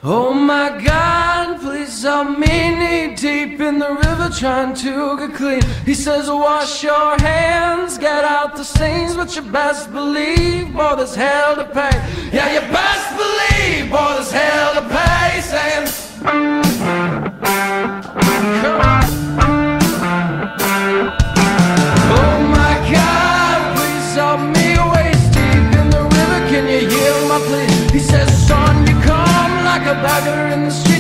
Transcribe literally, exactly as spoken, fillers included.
Oh my God, please help me, knee deep in the river trying to get clean. He says wash your hands, get out the stains, but you best believe, boy, there's hell to pay. Yeah, you best believe, boy, there's hell to pay. Saying, come on. Oh my God, please help me, waist deep in the river, can you hear my plea? He says, son, you come like a beggar in the street.